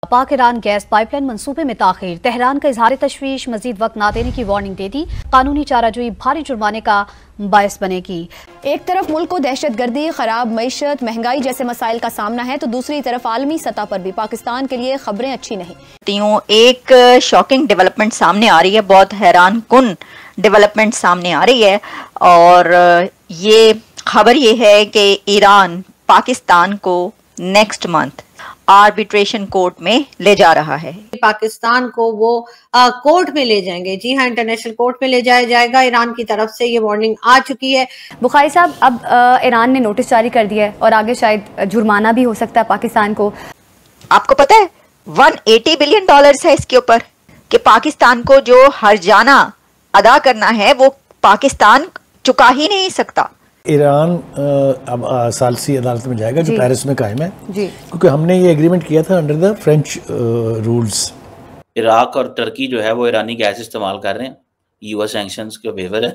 पाक Iran gas pipeline मंसूबे में ताखीर, तेहरान का इजहार तशवीश, मजीद वक्त ना देने की वार्निंग दे दी। कानूनी चाराजोई भारी जुर्माने का बायस बनेगी। एक तरफ मुल्क को दहशतगर्दी, खराब मईशत, महंगाई जैसे मसाइल का सामना है तो दूसरी तरफ आलमी सतह पर भी पाकिस्तान के लिए खबरें अच्छी नहीं। एक शॉकिंग डेवलपमेंट सामने आ रही है, बहुत हैरान कुन डेवलपमेंट सामने आ रही है और ये खबर ये है कि ईरान पाकिस्तान को नेक्स्ट मंथ आर्बिट्रेशन कोर्ट में ले जा रहा है। पाकिस्तान को वो कोर्ट में ले जाएंगे। जी हाँ, इंटरनेशनल कोर्ट में ले जाया जाएगा। ईरान की तरफ से ये वार्निंग आ चुकी है। बुखारी साहब, अब ईरान ने नोटिस जारी कर दिया है और आगे शायद जुर्माना भी हो सकता है पाकिस्तान को। आपको पता है 180 बिलियन डॉलर्स है इसके ऊपर कि पाकिस्तान को जो हर्जाना अदा करना है वो पाकिस्तान चुका ही नहीं सकता। ईरान अब सालसी अदालत में जाएगा जो पेरिस में कायम है जी, क्योंकि हमने ये एग्रीमेंट किया था under the French rules. Iraq और टर्की जो है वो ईरानी गैस इस्तेमाल कर रहे हैं, यूएस सैंक्शंस के फेवर है।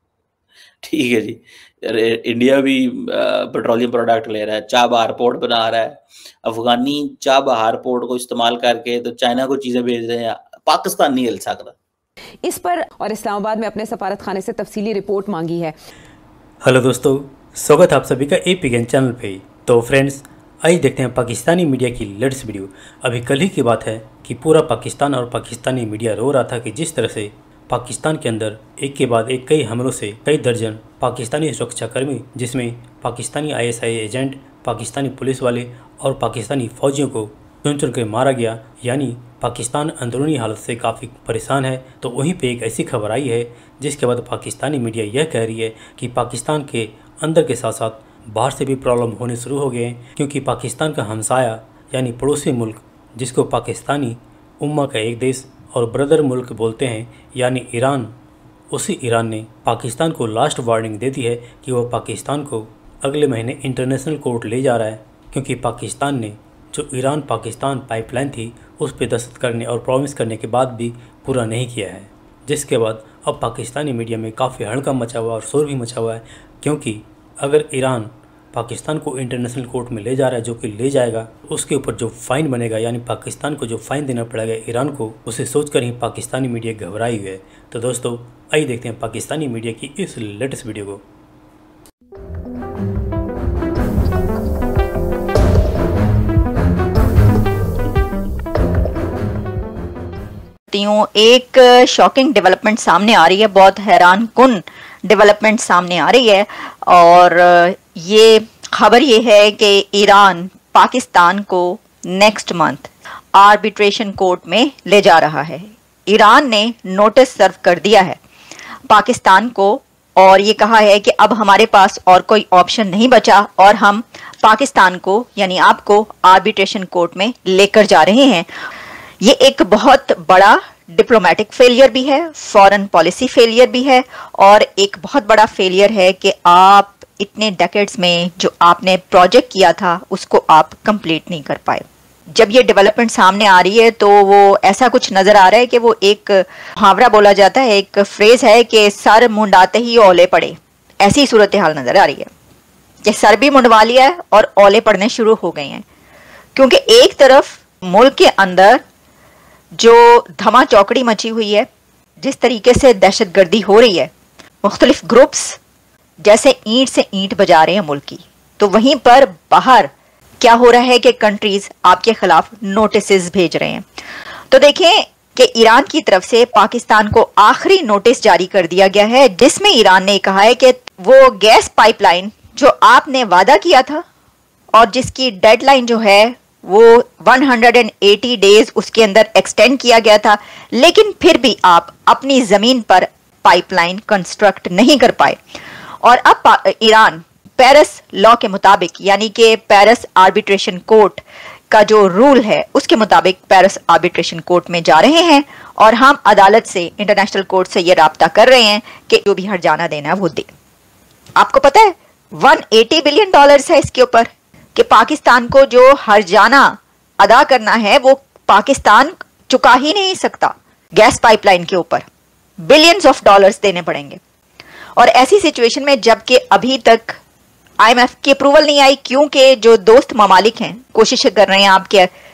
ठीक है जी, इंडिया भी पेट्रोलियम प्रोडक्ट ले रहा है, चाबहार पोर्ट बना रहा है, अफगानी चाबहार पोर्ट को इस्तेमाल करके तो चाइना को चीजें भेज रहे हैं, पाकिस्तान नहीं हिल सकता इस पर। और इस्लामाबाद में अपने सफारत खाने से तफसीली रिपोर्ट मांगी है। हेलो दोस्तों, स्वागत है आप सभी का एपीएन चैनल पे। तो फ्रेंड्स, आइए देखते हैं पाकिस्तानी मीडिया की लेटेस्ट वीडियो। अभी कल ही की बात है कि पूरा पाकिस्तान और पाकिस्तानी मीडिया रो रहा था कि जिस तरह से पाकिस्तान के अंदर एक के बाद एक कई हमलों से कई दर्जन पाकिस्तानी सुरक्षाकर्मी, जिसमें Pakistani ISI agent, Pakistani police वाले और पाकिस्तानी फ़ौजियों को चुन चुन के मारा गया। यानी पाकिस्तान अंदरूनी हालत से काफ़ी परेशान है। तो वहीं पे एक ऐसी खबर आई है जिसके बाद पाकिस्तानी मीडिया यह कह रही है कि पाकिस्तान के अंदर के साथ साथ बाहर से भी प्रॉब्लम होने शुरू हो गए हैं, क्योंकि पाकिस्तान का हमसाया यानी पड़ोसी मुल्क, जिसको पाकिस्तानी उम्मा का एक देश और ब्रदर मुल्क बोलते हैं, यानी ईरान, उसी ईरान ने पाकिस्तान को लास्ट वार्निंग दे दी है कि वह पाकिस्तान को अगले महीने इंटरनेशनल कोर्ट ले जा रहा है, क्योंकि पाकिस्तान ने जो ईरान पाकिस्तान पाइपलाइन थी उस पर दस्तखत करने और प्रॉमिस करने के बाद भी पूरा नहीं किया है। जिसके बाद अब पाकिस्तानी मीडिया में काफ़ी हड़कंप मचा हुआ और शोर भी मचा हुआ है, क्योंकि अगर ईरान पाकिस्तान को इंटरनेशनल कोर्ट में ले जा रहा है, जो कि ले जाएगा, उसके ऊपर जो फ़ाइन बनेगा, यानी पाकिस्तान को जो फ़ाइन देना पड़ेगा ईरान को, उसे सोचकर ही पाकिस्तानी मीडिया घबराई हुई है। तो दोस्तों, आइए देखते हैं पाकिस्तानी मीडिया की इस लेटेस्ट वीडियो को। एक शॉकिंग डेवलपमेंट सामने आ रही है, बहुत हैरान कुन डेवलपमेंट सामने आ रही है और ये खबर ये है कि ईरान पाकिस्तान को नेक्स्ट मंथ आर्बिट्रेशन कोर्ट में ले जा रहा है। ईरान ने नोटिस सर्व कर दिया है पाकिस्तान को और ये कहा है कि अब हमारे पास और कोई ऑप्शन नहीं बचा और हम पाकिस्तान को यानी आपको आर्बिट्रेशन कोर्ट में लेकर जा रहे हैं। ये एक बहुत बड़ा डिप्लोमेटिक फेलियर भी है, फॉरेन पॉलिसी फेलियर भी है और एक बहुत बड़ा फेलियर है कि आप इतने डेकेड्स में जो आपने प्रोजेक्ट किया था उसको आप कंप्लीट नहीं कर पाए। जब ये डेवलपमेंट सामने आ रही है तो वो ऐसा कुछ नजर आ रहा है कि वो एक मुहावरा बोला जाता है, एक फ्रेज है कि सर मुंडाते ही ओले पड़े। ऐसी सूरत हाल नजर आ रही है कि सर भी मुंडवा लिया है और ओले पड़ने शुरू हो गए हैं, क्योंकि एक तरफ मुल्क के अंदर जो धमा चौकड़ी मची हुई है, जिस तरीके से दहशतगर्दी हो रही है, मुख्तलिफ ग्रुप्स जैसे ईंट से ईंट बजा रहे हैं मुल्क की, तो वहीं पर बाहर क्या हो रहा है कि कंट्रीज आपके खिलाफ नोटिसेस भेज रहे हैं। तो देखें कि ईरान की तरफ से पाकिस्तान को आखिरी नोटिस जारी कर दिया गया है, जिसमें ईरान ने कहा है कि वो गैस पाइपलाइन जो आपने वादा किया था और जिसकी डेडलाइन जो है वो 180 डेज उसके अंदर एक्सटेंड किया गया था, लेकिन फिर भी आप अपनी जमीन पर पाइपलाइन कंस्ट्रक्ट नहीं कर पाए। और अब ईरान पेरिस लॉ के मुताबिक, यानी कि पेरिस आर्बिट्रेशन कोर्ट का जो रूल है उसके मुताबिक पेरिस आर्बिट्रेशन कोर्ट में जा रहे हैं और हम अदालत से, इंटरनेशनल कोर्ट से ये राब्ता कर रहे हैं कि जो भी हर्जाना देना है वो दे। आपको पता है 180 बिलियन डॉलर्स है इसके ऊपर कि पाकिस्तान को जो हर्जाना अदा करना है वो पाकिस्तान चुका ही नहीं सकता। गैस पाइपलाइन के ऊपर बिलियंस ऑफ डॉलर्स देने पड़ेंगे। और ऐसी सिचुएशन में जबकि अभी तक IMF की अप्रूवल नहीं आई, क्योंकि जो दोस्त ममालिक हैं कोशिश कर रहे हैं आपके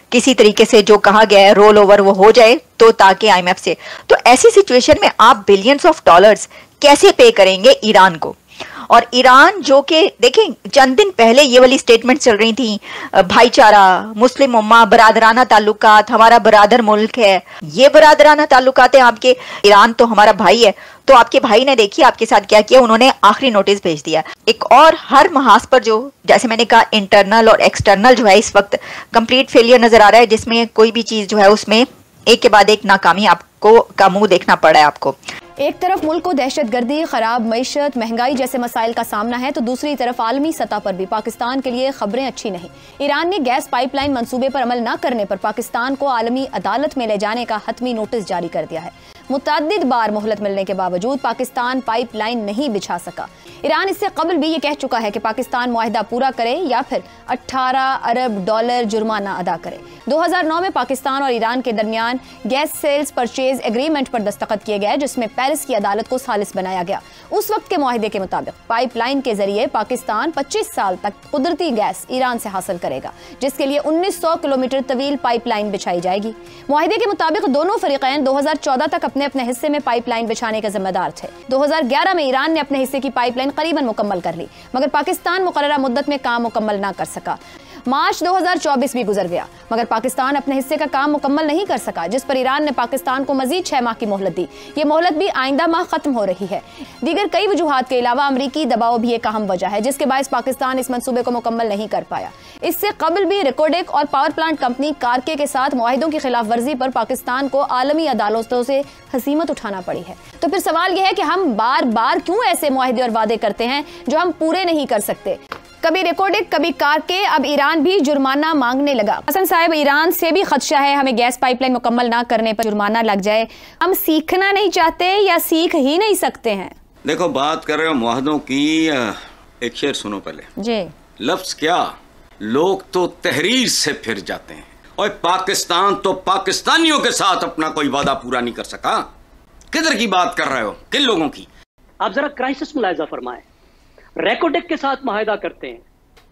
किसी तरीके से जो कहा गया है रोल ओवर वो हो जाए, तो ताकि IMF से, तो ऐसी सिचुएशन में आप बिलियंस ऑफ डॉलर्स कैसे पे करेंगे ईरान को? और ईरान जो कि देखें, चंद दिन पहले ये वाली स्टेटमेंट चल रही थी, भाईचारा, मुस्लिम उम्मा, बरादराना ताल्लुकात, हमारा बरादर मुल्क है, ये बरादराना ताल्लुकात है आपके, ईरान तो हमारा भाई है। तो आपके भाई ने देखिए आपके साथ क्या किया, उन्होंने आखिरी नोटिस भेज दिया। एक और हर महाज पर जो, जैसे मैंने कहा, इंटरनल और एक्सटर्नल जो है इस वक्त कंप्लीट फेलियर नजर आ रहा है, जिसमें कोई भी चीज जो है उसमें एक के बाद एक नाकामी आपको का मुंह देखना पड़ा है आपको। एक तरफ मुल्क को दहशतगर्दी, खराब मईशत, महंगाई जैसे मसाइल का सामना है, तो दूसरी तरफ आलमी सतह पर भी पाकिस्तान के लिए खबरें अच्छी नहीं। ईरान ने गैस पाइपलाइन मंसूबे पर अमल न करने पर पाकिस्तान को आलमी अदालत में ले जाने का हतमी नोटिस जारी कर दिया है। मुतअद्दिद बार मोहलत मिलने के बावजूद पाकिस्तान पाइपलाइन नहीं बिछा सका। ईरान इससे कबल भी ये कह चुका है कि पाकिस्तान मुआहिदा पूरा करे या फिर 18 अरब डॉलर जुर्माना अदा करे। 2009 में पाकिस्तान और ईरान के दरमियान गैस सेल्स परचेज एग्रीमेंट पर दस्तखत किए गए, जिसमें पेरिस की अदालत को सालिस बनाया गया। उस वक्त के मुआहिदे के मुताबिक पाइपलाइन के जरिए पाकिस्तान 25 साल तक कुदरती गैस ईरान से हासिल करेगा, जिसके लिए 1900 किलोमीटर तवील पाइपलाइन बिछाई जाएगी। मुआहिदे के मुताबिक दोनों फरीकैन 2014 तक अपने अपने हिस्से में पाइपलाइन बिछाने के जिम्मेदार थे। 2011 में ईरान ने अपने हिस्से की पाइपलाइन करीबन मुकम्मल कर ली, मगर पाकिस्तान मुकर्ररा मुद्दत में काम मुकम्मल ना कर सका। मार्च 2024 भी गुजर गया, मगर पाकिस्तान अपने हिस्से का काम मुकम्मल नहीं कर सका, जिस पर ईरान ने पाकिस्तान को मजीद 6 माह की मोहलत दी। ये मोहलत भी आइंदा माह खत्म हो रही है। दीगर कई वजूहात के अलावा अमरीकी दबाव भी एक अहम वजह है, जिसके बायस पाकिस्तान इस मंसूबे को मुकम्मल नहीं कर पाया। इससे कबल भी रिकोडेक और पावर प्लांट कंपनी कारके के साथ मुआहिदों की खिलाफ वर्जी पर पाकिस्तान को आलमी अदालतों से हसीमत उठाना पड़ी है। तो फिर सवाल यह है कि हम बार बार क्यों ऐसे मुआहिदे और वादे करते हैं जो हम पूरे नहीं कर सकते? कभी रिकॉर्डिक, कभी कारके, अब ईरान भी जुर्माना मांगने लगा। हसन साहब, ईरान से भी खदशा है हमें गैस पाइपलाइन मुकम्मल ना करने पर जुर्माना लग जाए। हम सीखना नहीं चाहते या सीख ही नहीं सकते हैं? देखो, बात कर रहे हो मुआहदों की, एक शेर सुनो पहले जी। लफ्ज क्या, लोग तो तहरीर से फिर जाते हैं, और पाकिस्तान तो पाकिस्तानियों के साथ अपना कोई वादा पूरा नहीं कर सका। किधर की बात कर रहे हो, किन लोगों की? आप जरा क्राइसिस मुलाहिजा फरमाएं। रेकोडेक के साथ मुआहिदा करते हैं,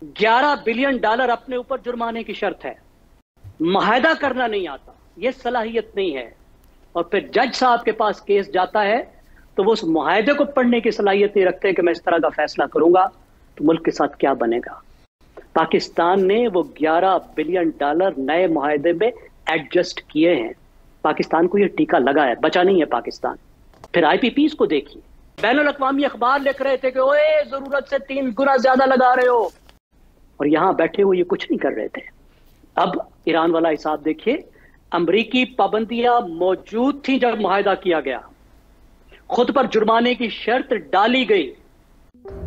11 बिलियन डॉलर अपने ऊपर जुर्माने की शर्त है। मुआहिदा करना नहीं आता, यह सलाहियत नहीं है। और फिर जज साहब के पास केस जाता है तो वो उस मुआहिदे को पढ़ने की सलाहियत नहीं रखते कि मैं इस तरह का फैसला करूंगा तो मुल्क के साथ क्या बनेगा। पाकिस्तान ने वो 11 बिलियन डॉलर नए मुआहिदे में एडजस्ट किए हैं। पाकिस्तान को यह टीका लगा है, बचा नहीं है पाकिस्तान। फिर IPPs को देखिए, बैनुल अक़वामी अखबार लिख रहे थे कि ओए जरूरत से 3 गुना ज्यादा लगा रहे हो, और यहां बैठे हुए ये कुछ नहीं कर रहे थे। अब ईरान वाला हिसाब देखिए, अमरीकी पाबंदियां मौजूद थी जब मुआहिदा किया गया, खुद पर जुर्माने की शर्त डाली गई,